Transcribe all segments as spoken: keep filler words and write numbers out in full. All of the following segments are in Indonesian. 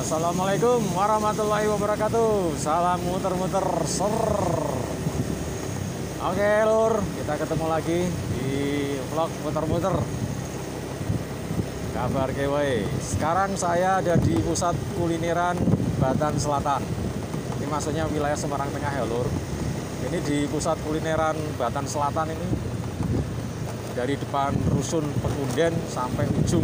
Assalamualaikum warahmatullahi wabarakatuh. Salam muter-muter ser. Oke lur, kita ketemu lagi di vlog muter-muter. Kabar kewe. Sekarang saya ada di pusat kulineran Batan Selatan. Ini maksudnya wilayah Semarang Tengah ya lur. Ini di pusat kulineran Batan Selatan ini, dari depan Rusun Pekunden sampai ujung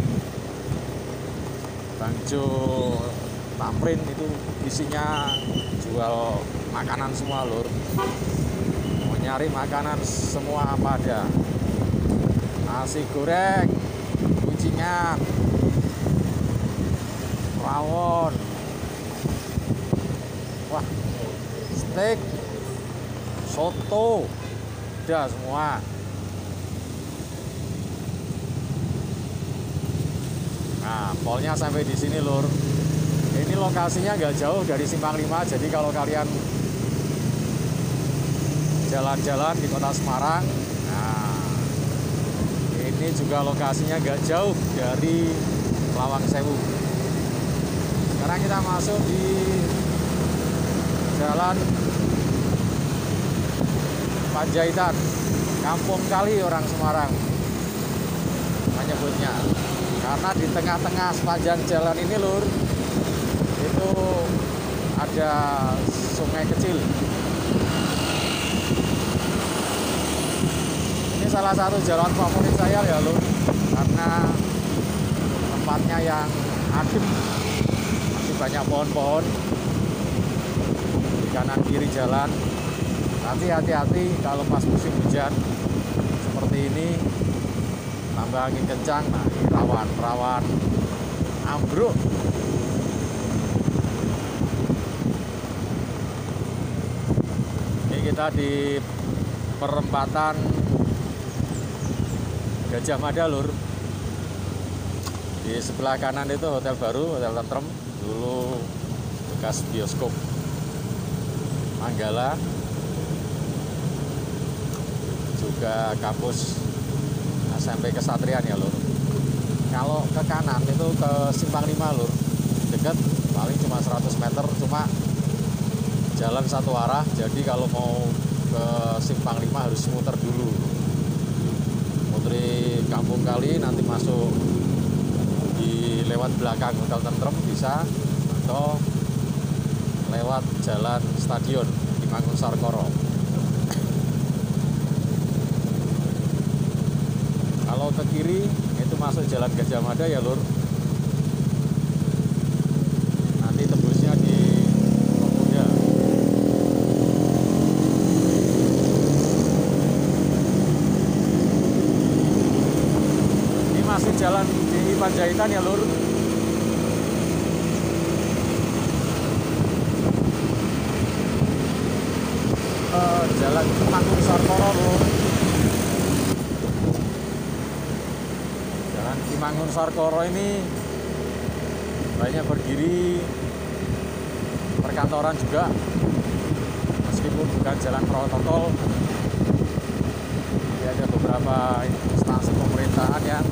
Bangjo Tamrin itu isinya jual makanan semua lur. Mau nyari makanan semua apa ada. Nasi goreng, kucingan, rawon, wah, steak, soto, udah semua. Nah, polnya sampai di sini lur. Ini lokasinya nggak jauh dari Simpang lima, jadi kalau kalian jalan-jalan di kota Semarang, nah ini juga lokasinya nggak jauh dari Lawang Sewu. Sekarang kita masuk di Jalan Panjaitan, Kampung Kali orang Semarang menyebutnya. Karena di tengah-tengah sepanjang jalan ini lur, itu ada sungai kecil. Ini salah satu jalan favorit saya ya lur, karena tempatnya yang adem, masih banyak pohon-pohon di kanan kiri jalan. Tapi hati-hati kalau pas musim hujan seperti ini, tambah angin kencang, nah ini rawan, rawan ambruk. Ini kita di perempatan Gajah Mada lur. Di sebelah kanan itu hotel baru, Hotel Tentrem, dulu bekas bioskop Manggala, juga kampus S M P Kesatrian ya lur. Kalau ke kanan itu ke Simpang lima lur, dekat, paling cuma seratus meter, cuma jalan satu arah. Jadi kalau mau ke Simpang lima harus muter dulu, muteri Kampung Kali, nanti masuk di lewat belakang Hotel Tentrem bisa, atau lewat jalan stadion di Mangun Sarkoro. Kalau ke kiri itu masuk Jalan Gajah Mada ya lur. Nanti tembusnya di Pemuda. Ini masih jalan di Panjaitan ya lur. Uh, jalan Mangun Sarkoro lur. Mangun Sarkoro ini banyak berdiri perkantoran juga, meskipun bukan jalan protokol. Jadi ada beberapa instansi pemerintahan yang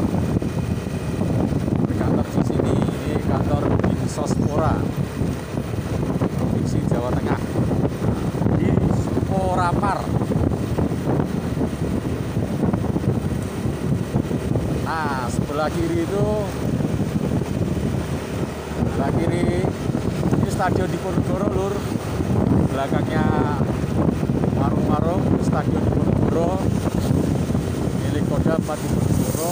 berkantor di sini. Ini kantor Dinsospora Provinsi Jawa Tengah di Sporapar. Nah, sebelah kiri itu, sebelah kiri ini Stadion Diponegoro lur. Belakangnya warung-warung, Stadion Diponegoro milik Koda empat Diponegoro.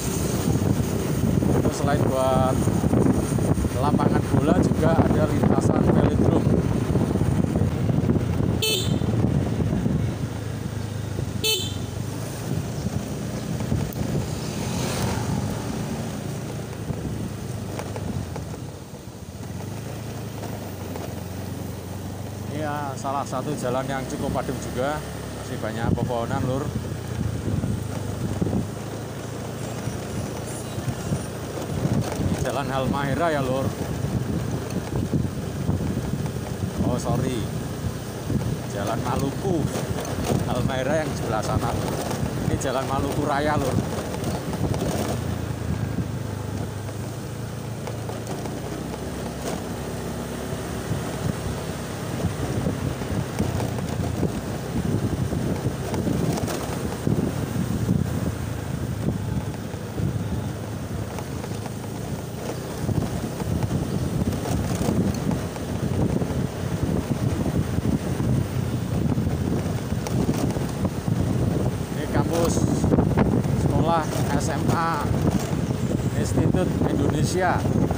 Itu selain buat lapangan bola juga ada lintasan velodrome. Ya, salah satu jalan yang cukup padat juga, masih banyak pepohonan lur. Ini Jalan Halmahera ya lur. Oh sorry, Jalan Maluku. Halmahera yang sebelah sana. Ini Jalan Maluku Raya lur. S M A Institut Indonesia.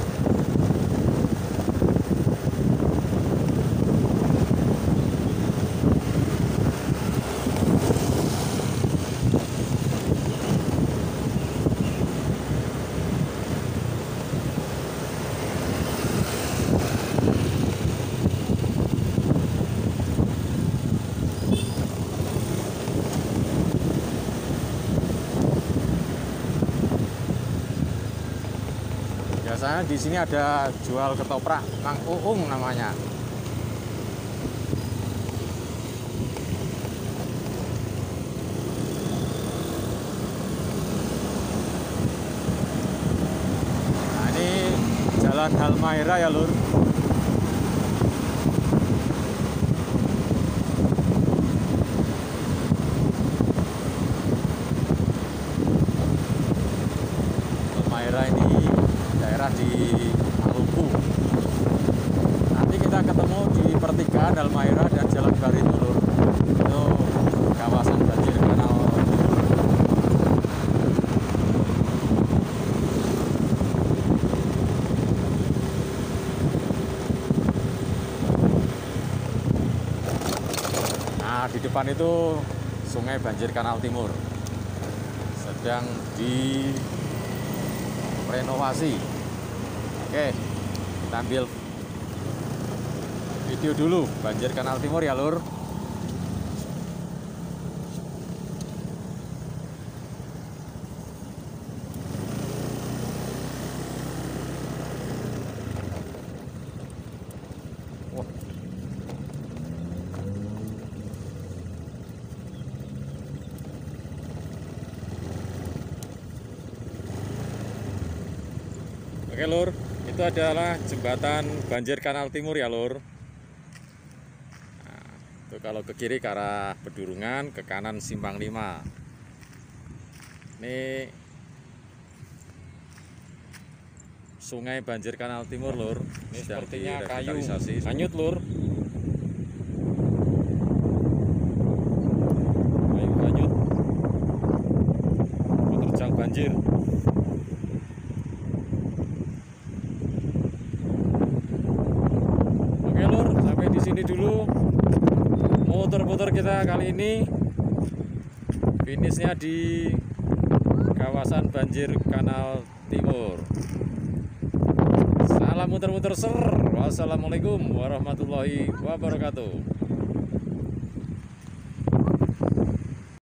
Biasanya di sini ada jual ketoprak, Mang Uung namanya. Nah, ini Jalan Halmahera ya, Lur. Halmahera ini daerah di Maluku. Nanti kita ketemu di pertigaan Halmahera dan Jalan Barito, Lur. Itu kawasan banjir kanal timur. Nah, di depan itu sungai banjir kanal timur sedang di renovasi. Oke, kita ambil video dulu banjir kanal timur ya, Lur. Wah. Oke, Lur, itu adalah jembatan banjir kanal timur ya, Lur. Nah, itu kalau ke kiri ke arah Pedurungan, ke kanan Simpang lima. Ini sungai banjir kanal timur, Lur. Ini sepertinya kayu hanyut, Lur. Kayu hanyut menerjang banjir. Di sini dulu muter-muter kita kali ini, finishnya di kawasan banjir kanal timur. Salam muter-muter ser. Wassalamualaikum warahmatullahi wabarakatuh.